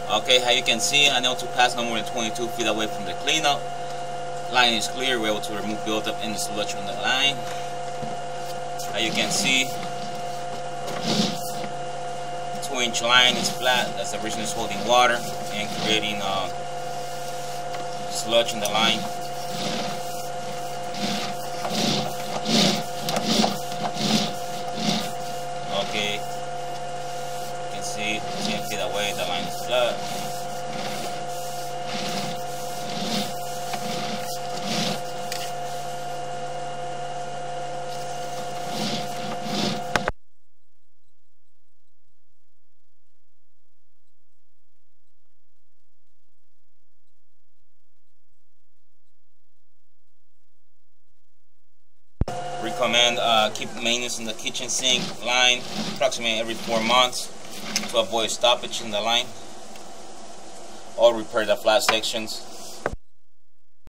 Okay, how you can see, unable to pass no more than 22 feet away from the cleanup. Line is clear. We're able to remove buildup in the sludge from the line. How you can see, 2-inch line is flat. That's the reason it's holding water and creating sludge in the line. Okay, you can see 10 feet away the line is flat. Recommend keep maintenance in the kitchen sink line approximately every 4 months to avoid stoppage in the line, or repair the flat sections.